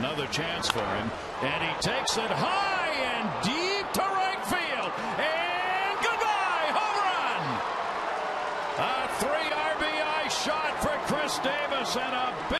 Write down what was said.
another chance for him, and he takes it high and deep to right field, and goodbye, home run! A 3 RBI shot for Chris Davis, and a big